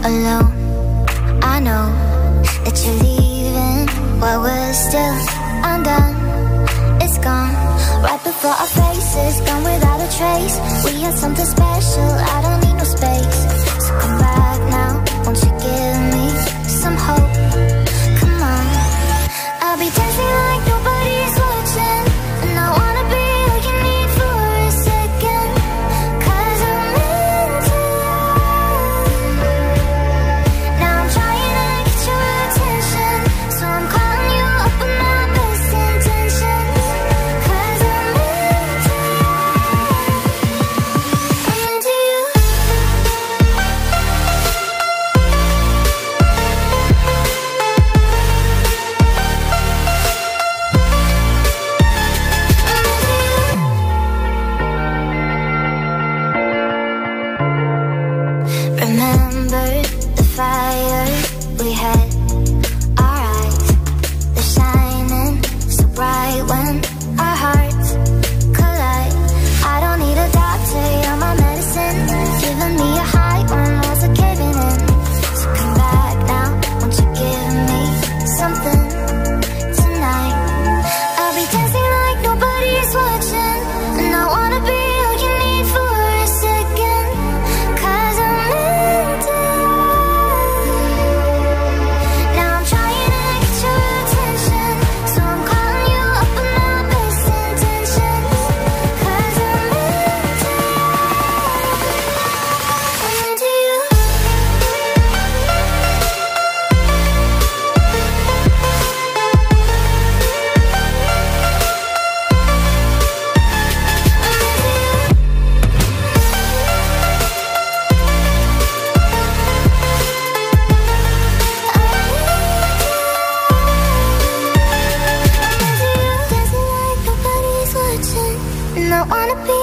alone. I know that you're leaving while we're still undone. It's gone right before our faces, gone without a trace. We had something special, I don't need no space. So come back now, won't you give me some hope? Come on, I'll be dancing like nobody's watching, and I wanna be all you need for a second, 'cause I'm into you. Now I'm trying to get your attention, so I'm calling you up with my best intentions, 'cause I'm into you. I'm into you. Remember the fire we had, our eyes, they're shining so bright when our hearts collide. I don't need a doctor, you're my medicine, giving me a high when walls are caving in. So come back now, won't you give me something tonight? I'll be dancing like nobody's watching, and I wanna be all you need for a second, 'cause I'm into you. Now I'm trying to get your attention, so I'm calling you up with my best intentions, 'cause I'm into you. I'm into you. Dancing like nobody's watching, and I wanna be